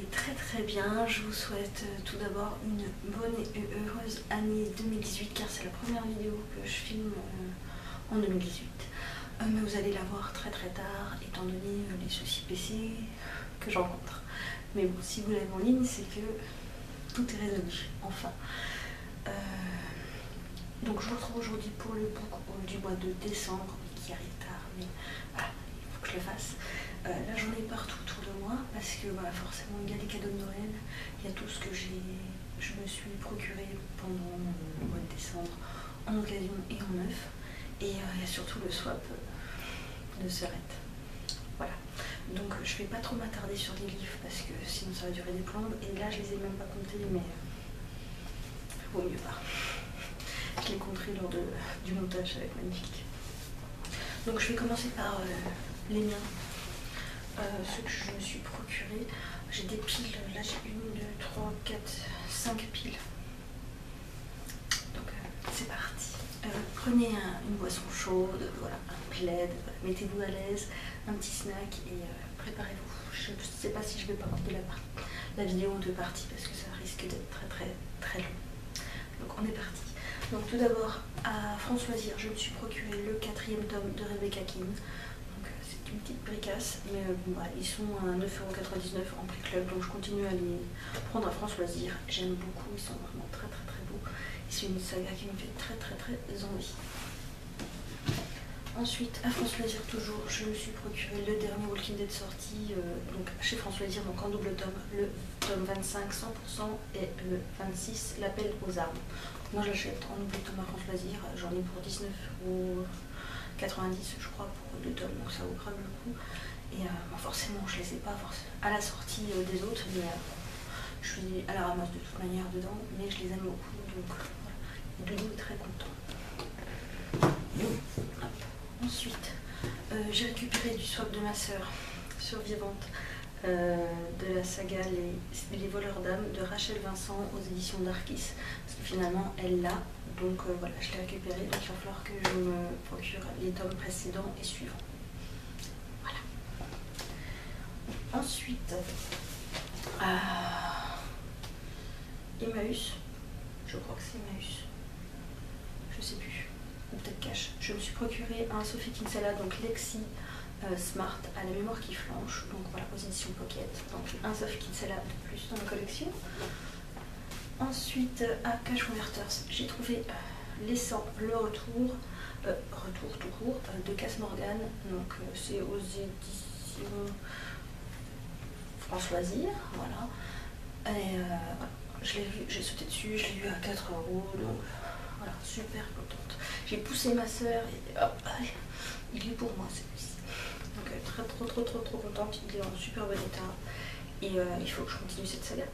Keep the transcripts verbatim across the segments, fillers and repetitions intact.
allez très très bien. Je vous souhaite euh, tout d'abord une bonne et heureuse année deux mille dix-huit car c'est la première vidéo que je filme euh, en deux mille dix-huit. Euh, mais vous allez la voir très très tard étant donné euh, les soucis P C que je rencontre. Mais bon, si vous l'avez en ligne, c'est que tout est résolu, enfin. Euh, donc je vous retrouve aujourd'hui pour le book haul du mois de décembre qui arrive tard, mais voilà, il faut que je le fasse. Euh, là j'en ai partout autour de moi parce que voilà, forcément il y a les cadeaux de Noël, il y a tout ce que j'ai, je me suis procuré pendant le mois de décembre en occasion et en neuf, et euh, il y a surtout le swap de Serette. Voilà, donc je vais pas trop m'attarder sur les livres parce que sinon ça va durer des plombes, et là je les ai même pas comptés, mais vaut mieux pas. Je l'ai compris lors de, du montage, ça va être magnifique. Donc je vais commencer par euh, les miens, euh, ceux que je me suis procurés. J'ai des piles, là j'ai une, deux, trois, quatre, cinq piles. Donc euh, c'est parti. Euh, prenez un, une boisson chaude, voilà, un plaid, voilà, mettez-vous à l'aise, un petit snack et euh, préparez-vous. Je ne sais pas si je vais pas porter la, la vidéo en deux parties parce que ça risque d'être très très très long. Donc on est parti. Donc tout d'abord à France Loisirs, je me suis procuré le quatrième tome de Rebecca King. Donc euh, c'est une petite bricasse, mais euh, bon, bah, ils sont à neuf euros quatre-vingt-dix-neuf en prix club, donc je continue à les prendre à France Loisirs. J'aime beaucoup, ils sont vraiment très très très beaux. C'est une saga qui me fait très très très envie. Ensuite, à France Loisirs toujours, je me suis procuré le dernier Walking Dead sorti, euh, donc chez France Loisirs, donc en double tome, le tome vingt-cinq cent pour cent et le vingt-six l'appel aux armes. Moi je l'achète en double tome à France Loisirs, j'en ai pour dix-neuf euros quatre-vingt-dix je crois pour deux tomes, donc ça vaut grave le coup. Et euh, bon, forcément je les ai pas forcément à la sortie euh, des autres, mais euh, je suis à la ramasse de toute manière dedans, mais je les aime beaucoup, donc voilà. Doudou est très content. Hop. Ensuite, euh, j'ai récupéré du swap de ma sœur survivante euh, de la saga Les, Les voleurs d'âmes de Rachel Vincent aux éditions d'Arkis, parce que finalement elle l'a, donc euh, voilà, je l'ai récupéré, donc il va falloir que je me procure les tomes précédents et suivants. Voilà. Ensuite, euh, Emmaüs, je crois que c'est Emmaüs, je sais plus. Ou peut-être Cash. Je me suis procuré un Sophie Kinsella, donc Lexi euh, Smart à la mémoire qui flanche, donc voilà, aux éditions Pocket. Donc un Sophie Kinsella de plus dans la collection. Ensuite, à Cash Converters, j'ai trouvé euh, Les cent, le retour, euh, retour tout court, euh, de Cass Morgan. Donc euh, c'est aux éditions France Loisirs, voilà. Et euh, voilà. Je l'ai vu, j'ai sauté dessus, je l'ai vu à quatre euros, donc voilà, super contente. J'ai poussé ma soeur et hop, il est pour moi celui-ci. Donc euh, très trop trop trop trop contente, il est en super bon état et euh, il faut que je continue cette saga.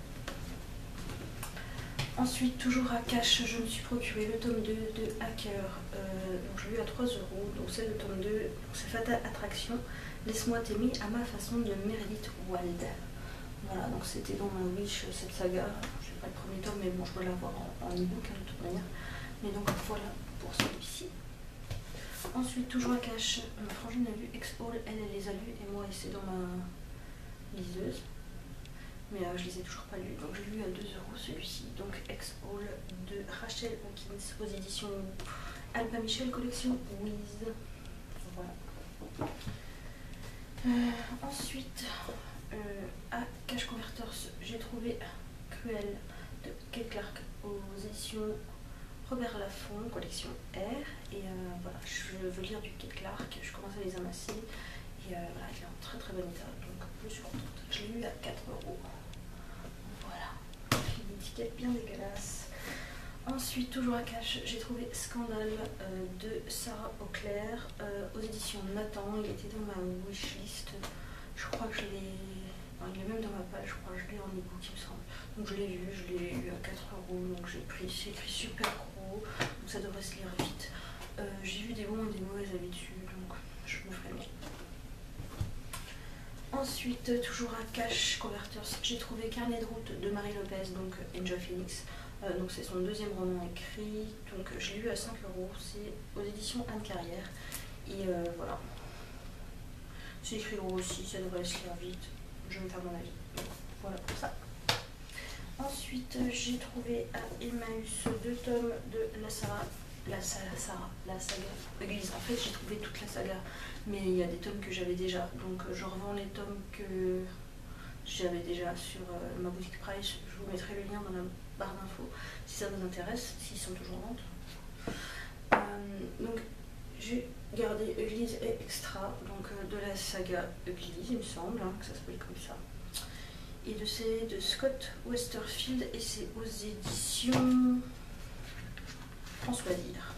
Ensuite, toujours à Cash, je me suis procuré le tome deux de Hacker, euh, donc je l'ai eu à trois euros, donc c'est le tome deux, c'est Fatal Attraction, Laisse-moi t'aimer à ma façon de Meredith Wald. Voilà, donc c'était dans ma wish cette saga, je n'ai pas le premier tome mais bon je dois l'avoir en, en e-book hein, de toute manière. Mais donc voilà pour celui-ci. Ensuite, toujours à Cash, ma frangine a lu X-All, elle, elle les a lus et moi c'est dans ma liseuse. Mais euh, je les ai toujours pas lus, donc j'ai lu à deux euros celui-ci. Donc X-All de Rachel Hawkins aux éditions Alba Michel collection Wiz. Voilà. Euh, ensuite, euh, à Cash Converters, j'ai trouvé Cruel de Kate Clark aux éditions Robert Laffont, collection R, et euh, voilà, je veux lire du Kate Clark, je commence à les amasser, et euh, voilà, il est en très très bon état, donc je suis contente. Je l'ai eu à quatre euros. Voilà, une étiquette bien dégueulasse. Ensuite, toujours à Cash, j'ai trouvé Scandale euh, de Sarah Auclair euh, aux éditions Nathan, il était dans ma wishlist, je crois que je l'ai, il est même dans ma page, je crois que je l'ai en e-book il me semble. Donc je l'ai lu, je l'ai eu à quatre euros, donc j'ai pris, c'est écrit super gros, donc ça devrait se lire vite. Euh, j'ai vu des bons et des mauvaises habitudes, donc je me ferai bien. Ensuite, toujours à Cash Converters, j'ai trouvé Carnet de route de Marie Lopez, donc Angel Phoenix. Euh, donc c'est son deuxième roman écrit, donc je l'ai lu à cinq euros, c'est aux éditions Anne Carrière. Et euh, voilà. C'est écrit gros aussi, ça devrait se lire vite, je vais me faire mon avis. voilà pour ça. Ensuite, j'ai trouvé à Emmaüs deux tomes de la Sarah, la, la, Sarah, la saga Église. En fait, j'ai trouvé toute la saga, mais il y a des tomes que j'avais déjà. Donc, je revends les tomes que j'avais déjà sur euh, ma boutique Price. Je vous mettrai le lien dans la barre d'infos si ça vous intéresse, s'ils sont toujours en vente. Euh, donc, j'ai gardé Église et Extra, donc euh, de la saga Église, il me semble, hein, que ça s'appelle comme ça. Et de c'est de Scott Westerfield et c'est aux éditions François Dire.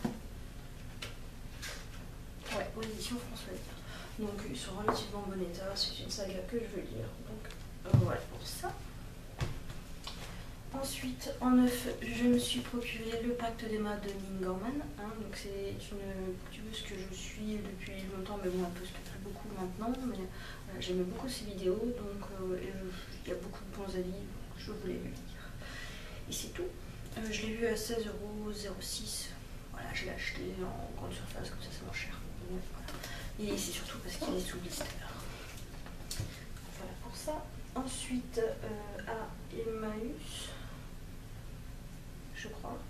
Ouais, aux éditions François Dire. Donc ils sont relativement bon état, c'est une saga que je veux lire. Donc euh, voilà pour ça. Ensuite, en neuf, je me suis procuré le Pacte d'Emma de Ning Gorman. Hein, donc c'est une youtubeuse que je suis depuis longtemps, mais bon, elle poste plus beaucoup maintenant. Mais euh, j'aime beaucoup ses vidéos, donc euh, il y a beaucoup de bons avis, donc je voulais le lire. Et c'est tout. Euh, je l'ai vu à seize euros zéro six. Voilà, je l'ai acheté en grande surface, comme ça c'est moins cher. Donc, voilà. Et c'est surtout parce qu'il est sous blister. Voilà pour ça. Ensuite, euh, à Emmaüs, je crois,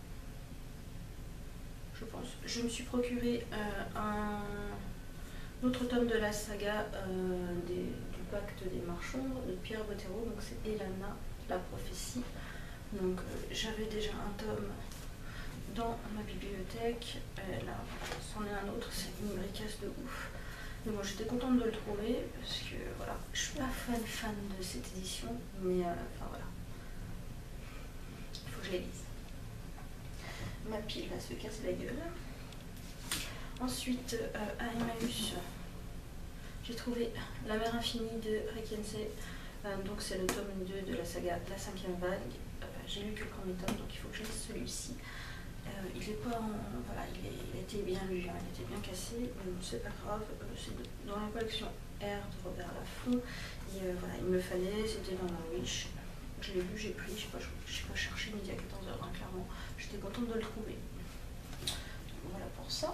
je pense, je me suis procuré euh, un autre tome de la saga euh, des, du Pacte des Marchands de Pierre Bottero, donc c'est Elana, la prophétie. Donc euh, j'avais déjà un tome dans ma bibliothèque, et là c'en est un autre, c'est une bricasse de ouf. Mais bon, j'étais contente de le trouver parce que voilà, je suis pas fan fan de cette édition, mais euh, enfin voilà, il faut que je la lise. Ma pile va se casser la gueule. Ensuite, euh, à Emmaüs, j'ai trouvé La mer infinie de Rekiensei. Euh, donc c'est le tome deux de la saga La cinquième vague. Euh, j'ai lu que le premier tome, donc il faut que je lise celui-ci. Euh, il est pas en, voilà, il, est, il était bien lu, hein, il était bien cassé, mais bon, c'est pas grave. Euh, c'est dans la collection R de Robert Laffont. Et euh, voilà, il me le fallait, c'était dans ma Wish. Je l'ai lu, j'ai pris, je n'ai pas, pas cherché midi à quatorze heures, hein, clairement. J'étais contente de le trouver. Donc, voilà pour ça.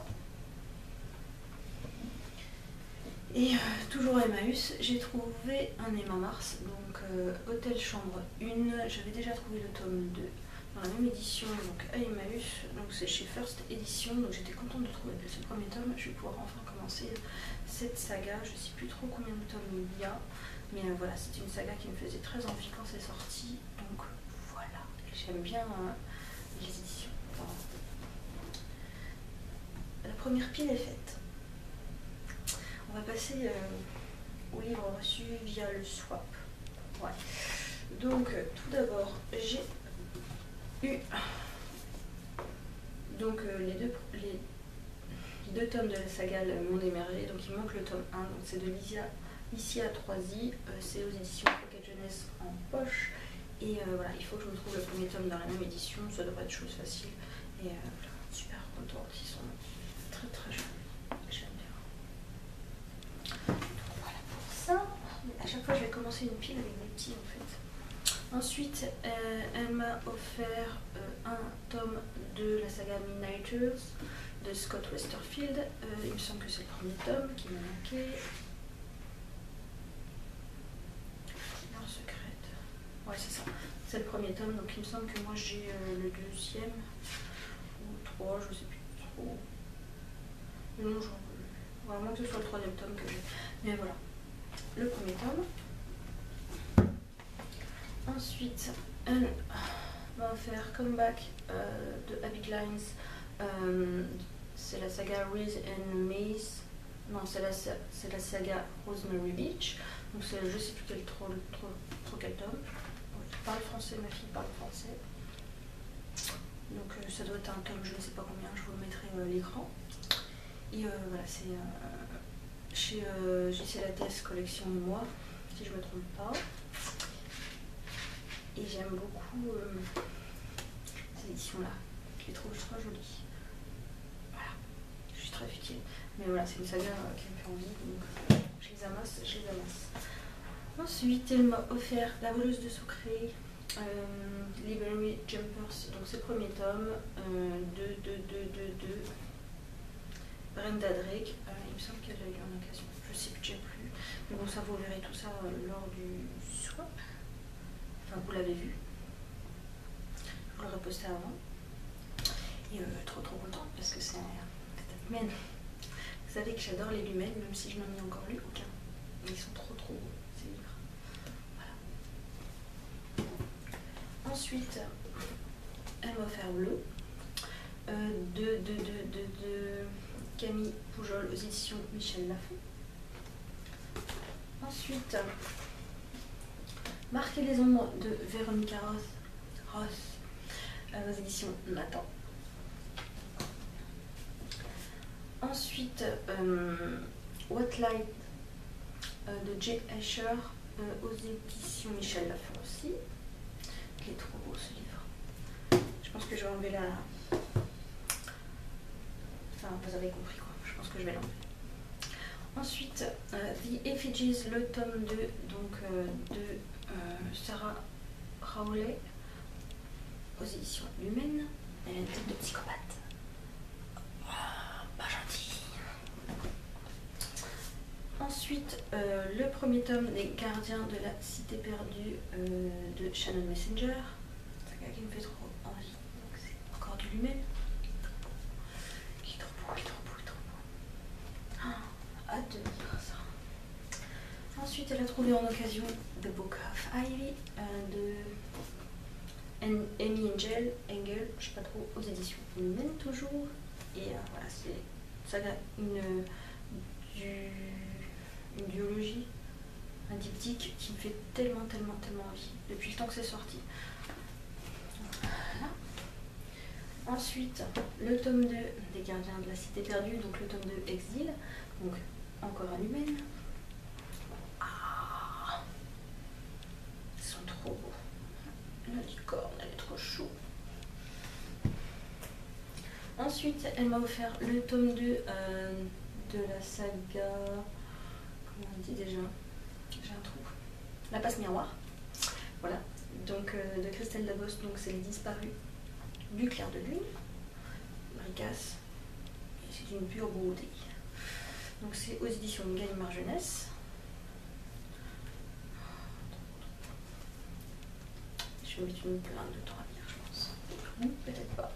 Et euh, toujours à Emmaüs, j'ai trouvé un Emma Mars, donc euh, Hôtel Chambre un. J'avais déjà trouvé le tome deux dans la même édition, donc à Emmaüs, donc c'est chez First Edition, donc j'étais contente de trouver ce premier tome. Je vais pouvoir enfin commencer cette saga. Je ne sais plus trop combien de tomes il y a, mais euh, voilà, c'était une saga qui me faisait très envie quand c'est sorti, donc voilà, j'aime bien euh, les éditions. Enfin, la première pile est faite. On va passer euh, au livre reçu via le swap. Ouais. Donc euh, tout d'abord, j'ai eu donc euh, les, deux, les, les deux tomes de la saga Le Monde émergé. Donc il manque le tome un, donc c'est de Licia, Licia Troisi, euh, c'est aux éditions Pocket Jeunesse en poche. Et euh, voilà, il faut que je me trouve le premier tome dans la même édition, ça devrait être chose facile. Et euh, voilà, super contente, ils sont très très jolis. J'aime bien. Voilà pour ça. À chaque fois, je vais commencer une pile avec des petits en fait. Ensuite, euh, elle m'a offert euh, un tome de la saga Midnighters de Scott Westerfield. Euh, il me semble que c'est le premier tome qui m'a manqué. L'art secrète. Ouais, c'est ça. C'est le premier tome, donc il me semble que moi j'ai euh, le deuxième ou trois, je sais plus trop. Mais non, j'en veux vraiment que ce soit le troisième tome que j'ai. Mais voilà, le premier tome. Ensuite, elle m'a offert Comeback euh, de Abby Glines. Euh, c'est la saga Reese and Maze. Non, c'est la, la saga Rosemary Beach. Donc c'est, je sais plus quel trop, trop, trop quel tome. Je parle français, ma fille parle français. Donc euh, ça doit être un tome, je ne sais pas combien, je vous mettrai euh, l'écran. Et euh, voilà, c'est euh, chez euh, J C Lattès Collection Moi, si je ne me trompe pas. Et j'aime beaucoup euh, ces éditions-là. Je les trouve très jolies. Voilà, je suis très futile. Mais voilà, c'est une saga euh, qui me fait envie, donc euh, je les amasse, je les amasse. Ensuite, elle m'a offert La voleuse de secrets, euh, Liberty Jumpers, donc c'est le premier tome, euh, de, de, de, de, de Brenda Drake. Euh, il me semble qu'elle a eu en occasion, je sais plus, j'ai plus. Mais bon, ça vous verrez tout ça euh, lors du swap. Enfin, vous l'avez vu. Je vous l'aurais posté avant. Et euh, trop trop contente parce que c'est un humaine. Vous savez que j'adore les lumens, même si je n'en ai encore lu aucun. Mais ils sont trop trop beaux, ces livres. Voilà. Ensuite, elle m'a offert Bleu euh, de, de, de, de, de Camille Poujol aux éditions Michel Lafon. Ensuite, Marquer les ombres de Véronica Ross, Ross euh, aux éditions Nathan. Ensuite, euh, What Light euh, de Jay Asher euh, aux éditions Michel Lafon aussi. Il est trop beau ce livre. Je pense que je vais enlever la... Enfin, vous avez compris quoi. Je pense que je vais l'enlever. Ensuite, euh, The Effigies, le tome deux, donc euh, de euh, Sarah Rowley aux éditions Lumen. Elle a une tête de psychopathe. Oh, pas gentil. Ensuite, euh, le premier tome des Gardiens de la Cité Perdue euh, de Shannon Messenger. C'est un gars qui me fait trop envie. Donc c'est encore du Lumen. Il est trop beau, il est trop beau, il est trop beau. Oh, hâte de lire ça. Ensuite, elle a trouvé en occasion The Book of Ivy euh, de Amy Engel, Engel, je sais pas trop, aux éditions Lumen toujours. Et euh, voilà, c'est ça une, du, une biologie, un diptyque qui me fait tellement, tellement, tellement envie depuis le temps que c'est sorti. Voilà. Ensuite, le tome deux des Gardiens de la Cité Perdue, donc le tome deux Exil, donc encore un Lumen. Ah, ils sont trop beaux. La licorne, elle est trop chou. Ensuite, elle m'a offert le tome deux euh, de la saga. Comment on dit déjà? J'ai un trou. La passe miroir. Voilà. Donc euh, de Christelle Dabos, donc c'est Les Disparus du clair de lune. Bricasse. Et c'est une pure beauté. Donc c'est aux éditions Gallimard Jeunesse. Je vais mettre une plainte de temps à lire, je pense. Ou peut-être pas.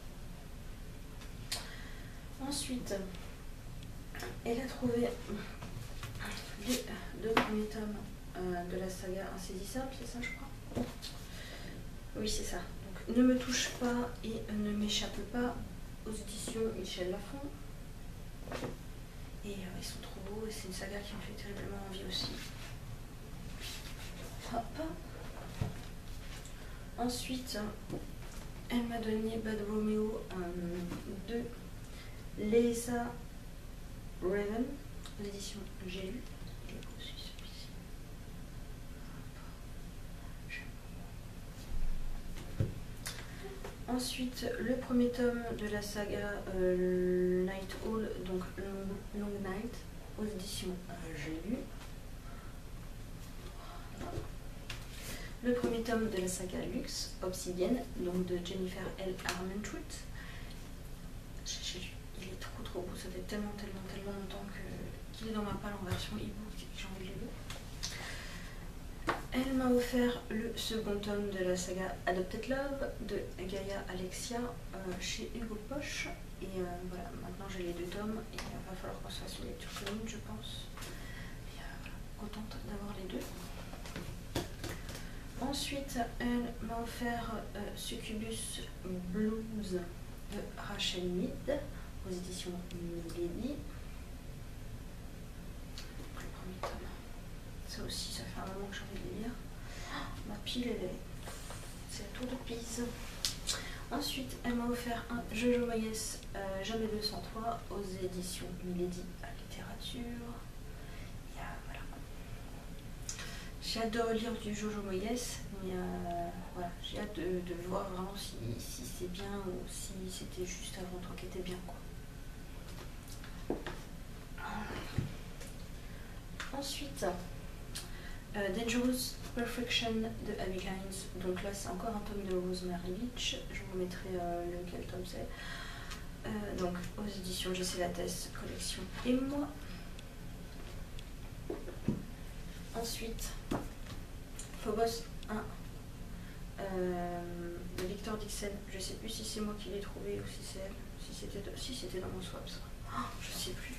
Ensuite, elle a trouvé les deux premiers tomes euh, de la saga Insaisissable, c'est ça je crois? Oui, c'est ça. Donc, Ne me touche pas et Ne m'échappe pas aux éditions Michel Lafon. Et euh, ils sont trop beaux et c'est une saga qui me fait terriblement envie aussi. Hop. Ensuite, elle m'a donné Bad Romeo euh, de Lisa Raven, l'édition J'ai lu. Il est beau aussi celui-ci. Ensuite, le premier tome de la saga euh, Night Hall, donc Long, Long Night, aux éditions euh, J'ai lu. Le premier tome de la saga Luxe, Obsidienne, donc de Jennifer L. Armentrout. J'ai lu. Il est trop trop beau, ça fait tellement tellement tellement longtemps que qu'il est dans ma palle en version e-book et j'ai envie de le lire. Elle m'a offert le second tome de la saga Adopted Love de Gaïa Alexia euh, chez Hugo Poche. Et euh, voilà, maintenant j'ai les deux tomes et il va falloir qu'on se fasse une lecture commune, je pense. Et euh, voilà, contente d'avoir les deux. Ensuite, elle m'a offert euh, Succubus Blues de Rachel Mead aux éditions Milady. Le premier tome. Ça aussi, ça fait un moment que j'ai envie de lire. Oh, ma pile, elle est... c'est la tour de Pise. Ensuite, elle m'a offert un Jojo Moyes euh, Jamais deux cent trois aux éditions Milady à littérature. Et, euh, voilà. J'ai hâte de relire du Jojo Moyes, mais euh, voilà, j'ai hâte de, de voir vraiment si, si c'est bien ou si c'était juste avant toi qui était bien, quoi. Ensuite, euh, Dangerous Perfection de Abby Kynes. Donc là, c'est encore un tome de Rosemary Beach. Je vous mettrai euh, lequel tome c'est. Euh, donc aux éditions J C Lattès, collection et moi. Ensuite, Phobos un euh, de Victor Dixon. Je sais plus si c'est moi qui l'ai trouvé ou si c'est elle. Si c'était si c'était dans mon swap, ça. Oh, je sais plus.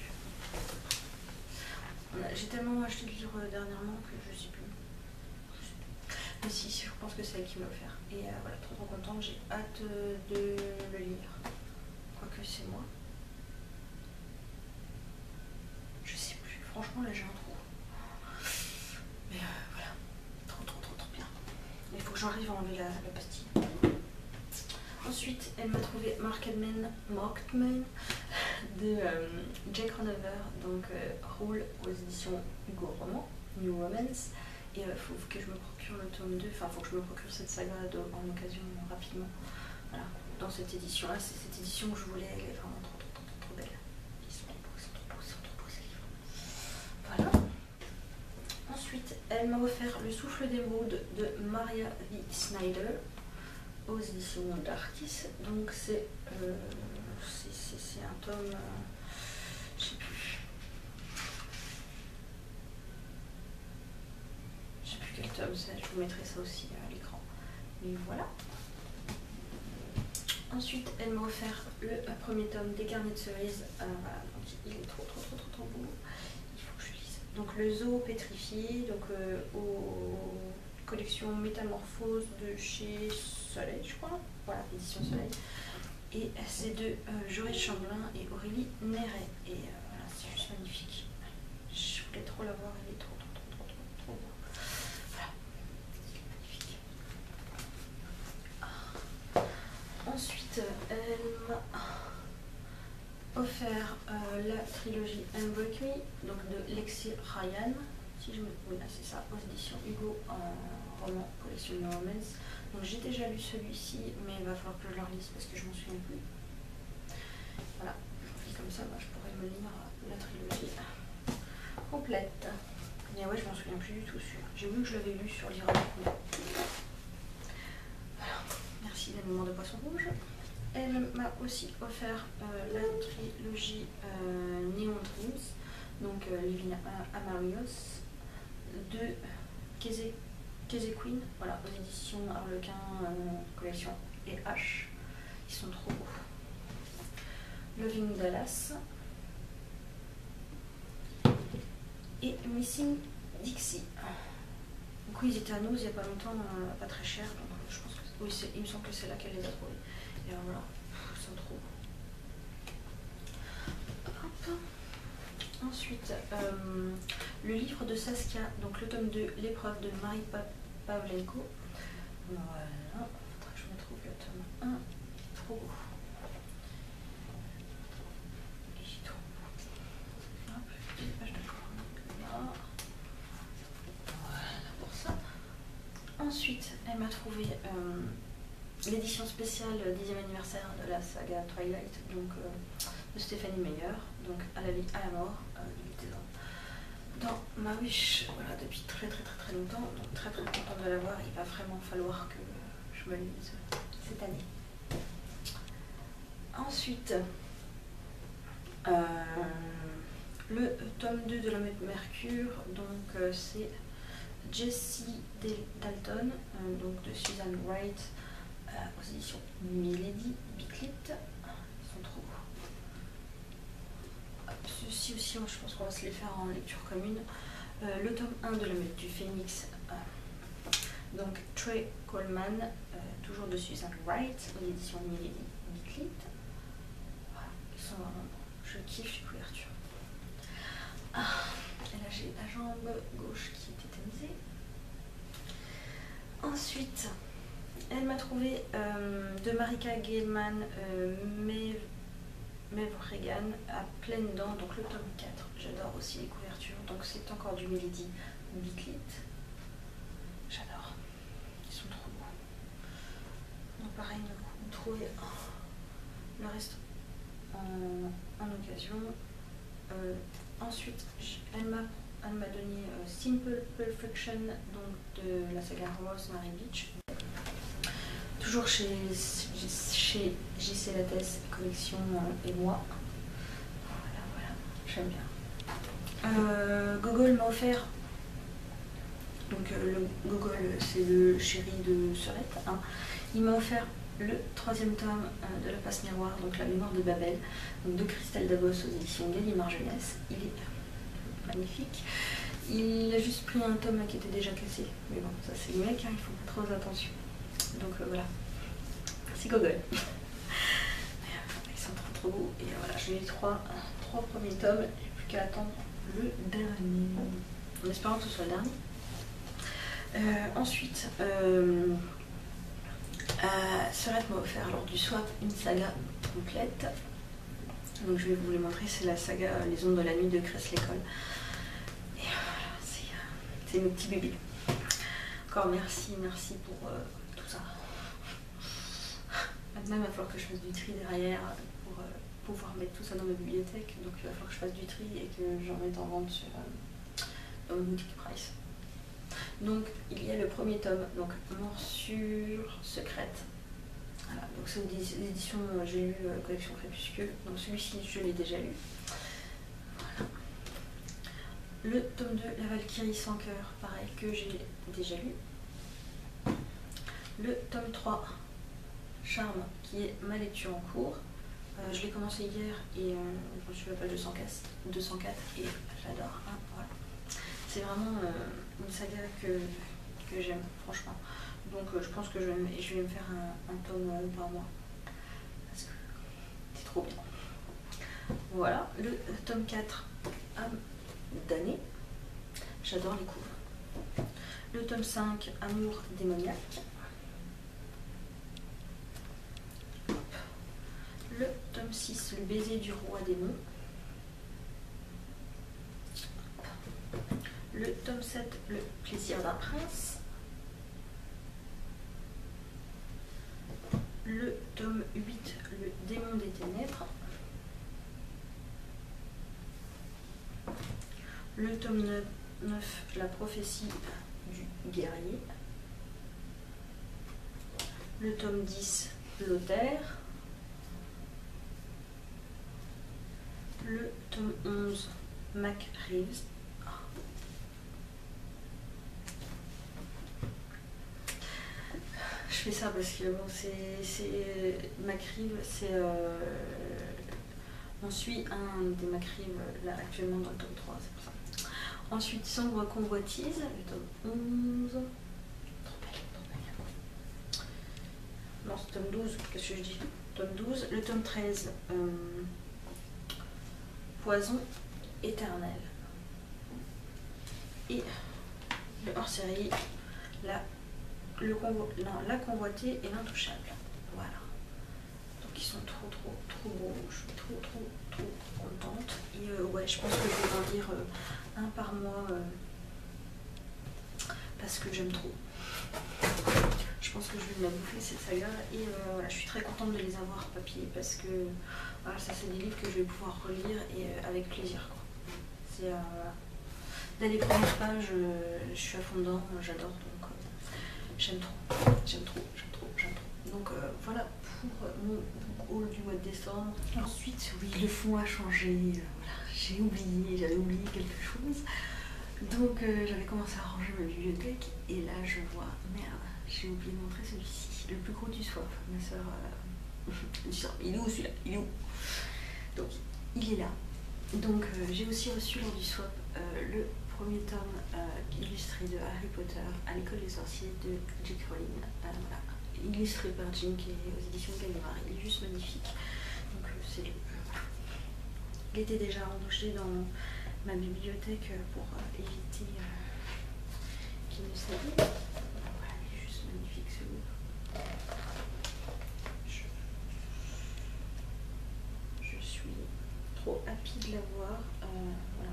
J'ai tellement acheté de livres dernièrement que je sais plus. Mais si, je pense que c'est elle qui m'a offert. Et euh, voilà, trop trop contente, j'ai hâte de le lire. Quoique c'est moi. Je sais plus, franchement là j'ai un trou. Mais euh, voilà, trop trop trop trop bien. Il faut que j'arrive à enlever la, la pastille. Ensuite, elle m'a trouvé Marketman, Marketman de euh, Jack Ronover, donc euh, Roule aux éditions Hugo Roman, New Romance. Et il euh, faut que je me procure le tome deux, enfin il faut que je me procure cette saga de, en occasion rapidement. Voilà, dans cette édition-là, c'est cette édition que je voulais, elle est vraiment trop trop trop trop, trop belle. Ils sont trop beaux, ils sont trop beaux, ils sont trop beaux ces livres. Voilà. Ensuite, elle m'a offert Le souffle d'émeraude de Maria V. Snyder aux éditions d'Artis. Donc c'est euh, c'est un tome, euh, je sais plus. Je sais plus quel tome c'est, je vous mettrai ça aussi à l'écran. Mais voilà. Ensuite, elle m'a offert le premier tome des Carnets de cerises. Euh, voilà, donc il est trop trop trop trop trop beau. Il faut que je lise. Donc le zoo pétrifié, donc euh, aux collections Métamorphose de chez Soleil, je crois. Voilà, édition Soleil. Et c'est de euh, Joël Chamblin et Aurélie Néret. Et euh, voilà, c'est juste magnifique. Je voulais trop la voir, elle est trop trop trop trop trop trop beau. Voilà, c'est magnifique. Ah. Ensuite, elle m'a offert euh, la trilogie Unbreak Me, donc de Lexi Ryan, si je me... oui là c'est ça, aux éditions Hugo en roman collection de romance. Donc j'ai déjà lu celui-ci, mais il va falloir que je le relise parce que je m'en souviens plus. Voilà, je comme ça, bah, je pourrais me lire la trilogie complète. Mais ouais, je m'en souviens plus du tout sur. J'ai vu que je l'avais lu sur Lire. Voilà, merci les moments de poisson rouge. Elle m'a aussi offert euh, la trilogie euh, Neon Dreams, donc euh, Livina Amarios, de Kézé Queen, voilà, aux éditions Harlequin, euh, collection et H. Ils sont trop beaux. Loving Dallas et Missing Dixie. Donc oui, ils étaient à nous il n'y a pas longtemps, euh, pas très cher, donc euh, je pense que oui, il me semble que c'est là qu'elle les a trouvés. Et alors voilà, ils sont trop beaux. Hop. Ensuite, euh, le livre de Saskia, donc le tome deux, l'épreuve de Marie Pavlenko. Voilà, faudra que je me trouve le tome un, trop beau. Il est trop beau. Hop, petite page de commande là. Voilà pour ça. Ensuite, elle m'a trouvé euh, l'édition spéciale dixième anniversaire de la saga Twilight, donc euh, de Stéphanie Meyer, donc à la vie, à la mort, euh, dans ma wish, voilà, depuis très très très très longtemps, donc très très contente de l'avoir. Il va vraiment falloir que je me lise cette année. Ensuite, euh, le tome deux de la Mercure, donc euh, c'est Jessie Dalton, euh, donc de Susan Wright, euh, aux éditions Milady Biclit. Ils sont trop beaux. Ceux-ci aussi, je pense qu'on va se les faire en lecture commune. Euh, le tome un de la Meute du Phénix, euh, donc Trey Coleman, euh, toujours de Susan Wright, aux éditions Milady Biclit. Voilà, ils sont vraiment bons. Je kiffe les couvertures. Ah, et là j'ai la jambe gauche qui est tétanisée. Ensuite, elle m'a trouvé euh, de Marika Gellman, euh, Maeve Maeve Regan à pleines dents, donc le tome quatre. J'adore aussi les couvertures, donc c'est encore du Milady Biclit. J'adore, ils sont trop beaux. Donc pareil, vous trouvez le reste en, en occasion. Euh, ensuite, elle m'a elle m'a donné euh, Simple Perfection, donc de la saga Rosemary Beach. Toujours chez, chez J C Lattès, collection euh, et moi. Voilà, voilà, j'aime bien. Euh, Gogol m'a offert Donc euh, le Gogol, c'est le chéri de Serette. Hein. Il m'a offert le troisième tome euh, de La Passe Miroir, donc La Mémoire de Babel, donc de Christelle Dabos aux éditions Gallimard Jeunesse. Il est magnifique. Il a juste pris un tome qui était déjà cassé. Mais bon, ça c'est le mec, hein, il faut pas trop attention. Donc euh, voilà, c'est Gogol. Ils sont trop trop beaux. Et voilà, j'ai les trois, trois premiers tomes. J'ai plus qu'à attendre le dernier. En espérant que ce soit le dernier. Euh, ensuite, euh, euh, Serette m'a offert lors du swap une saga complète. Donc je vais vous les montrer. C'est la saga Les Ondes de la Nuit de Cress l'école. Et voilà, c'est euh, mes petits bébés. Encore merci, merci pour euh, tout ça. Maintenant, il va falloir que je fasse du tri derrière pour euh, pouvoir mettre tout ça dans ma bibliothèque. Donc il va falloir que je fasse du tri et que j'en mette en vente sur, euh, dans ma boutique Price. Donc il y a le premier tome, donc Morsure secrète. Voilà, donc c'est l'édition, j'ai lu euh, collection Crépuscule. Donc celui-ci, je l'ai déjà lu. Voilà. Le tome deux, La Valkyrie sans cœur, pareil, que j'ai déjà lu. Le tome trois, Charme, qui est ma lecture en cours. Euh, je l'ai commencé hier et euh, je suis à la page deux cent quatre et j'adore. Hein, voilà. C'est vraiment euh, une saga que, que j'aime, franchement. Donc euh, je pense que je vais, je vais me faire un, un tome euh, par mois. Parce que c'est trop bien. Voilà, le tome quatre, Âme damnée. J'adore les couves. Le tome cinq, Amour démoniaque. Le tome six, Le baiser du roi démon. Le tome sept, Le plaisir d'un prince. Le tome huit, Le démon des ténèbres. Le tome neuf, La prophétie du guerrier. Le tome dix, Lothaire. Le tome onze, Mac Reeves. Je fais ça parce que bon, c'est Mac Reeves, c'est euh, on suit un des Mac Reeves là actuellement dans le tome trois, c'est pour ça. Ensuite, Sombre convoitise, le tome onze. Trop belle, trop belle. Non, c'est tome douze, qu'est-ce que je dis? Tome douze. Le tome treize, euh, Poison éternel. Et le hors-série, la, le convo, non, la convoitée et l'intouchable. Voilà. Donc ils sont trop trop trop beaux. Je suis trop trop trop contente. Et euh, ouais, je pense que je vais en lire euh, un par mois euh, parce que j'aime trop. Je pense que je vais me la bouffer cette saga et euh, voilà, je suis très contente de les avoir papier parce que voilà, ça c'est des livres que je vais pouvoir relire et euh, avec plaisir. C'est euh, voilà. Dès les premières pages, euh, je suis à fond dedans, j'adore, donc euh, j'aime trop, j'aime trop, j'aime trop, j'aime trop. Donc euh, voilà pour mon haul du mois de décembre. Ensuite, oui, le fond a changé, euh, voilà, j'ai oublié, j'avais oublié quelque chose. Donc euh, j'avais commencé à ranger ma bibliothèque et là je vois, merde, j'ai oublié de montrer celui-ci, le plus gros du swap. Ma soeur euh, dit, il est où celui-là? Il est où? Donc il est là. Donc euh, j'ai aussi reçu lors du swap euh, le premier tome euh, illustré de Harry Potter à l'école des sorciers de J K Rowling. Euh, voilà. Illustré par Jim qui est aux éditions Gallimard. Il est juste magnifique. Donc euh, c'est lui. Il était déjà endoché dans ma bibliothèque pour euh, éviter euh, qu'il ne s'abîme. Voilà, il est juste magnifique ce livre. Je, je suis trop happy de l'avoir. Euh, voilà,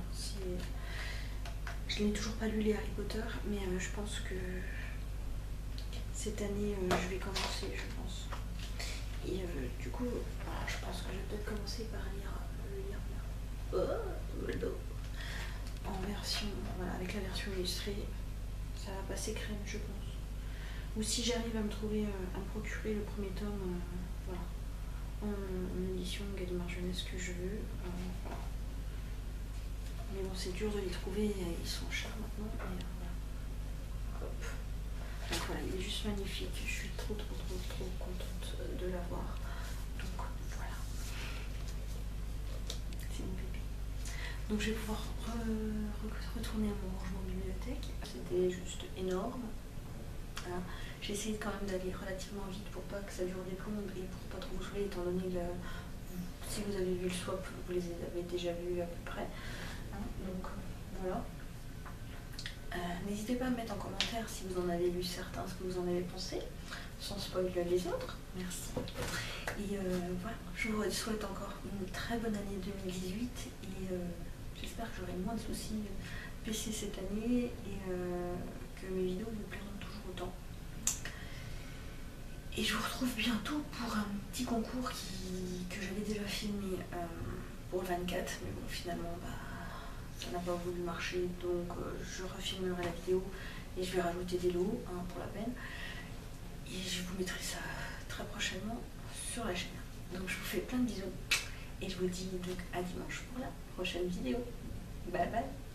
je n'ai toujours pas lu les Harry Potter, mais euh, je pense que cette année euh, je vais commencer, je pense. Et euh, du coup, voilà, je pense que je vais peut-être commencer par lire le lire oh, en version, voilà, avec la version illustrée. Ça va passer crème, je pense. Ou si j'arrive à me trouver, euh, à me procurer le premier tome, euh, voilà, en, en édition Gallimard Jeunesse que je veux. Euh, voilà. Mais bon, c'est dur de les trouver, ils sont chers maintenant. Mais, euh, voilà. voilà, il est juste magnifique. Je suis trop trop trop trop contente de l'avoir. Donc voilà. C'est mon bébé. Donc je vais pouvoir re re retourner à mon rangement de bibliothèque. C'était juste énorme. Voilà. J'ai essayé quand même d'aller relativement vite pour pas que ça dure des plombes et pour pas trop vous saouler, étant donné que si vous avez vu le swap, vous les avez déjà vus à peu près. Hein, donc voilà. Euh, N'hésitez pas à me mettre en commentaire si vous en avez lu certains, ce que vous en avez pensé, sans spoiler les autres. Merci. Et euh, voilà, je vous souhaite encore une très bonne année deux mille dix-huit et euh, j'espère que j'aurai moins de soucis P C cette année et euh, que mes vidéos vous plairont toujours autant. Et je vous retrouve bientôt pour un petit concours qui, que j'avais déjà filmé euh, pour le vingt-quatre, mais bon, finalement, bah, ça n'a pas voulu marcher, donc euh, je refilmerai la vidéo et je vais rajouter des lots hein, pour la peine. Et je vous mettrai ça très prochainement sur la chaîne. Donc je vous fais plein de bisous et je vous dis donc à dimanche pour la prochaine vidéo. Bye bye.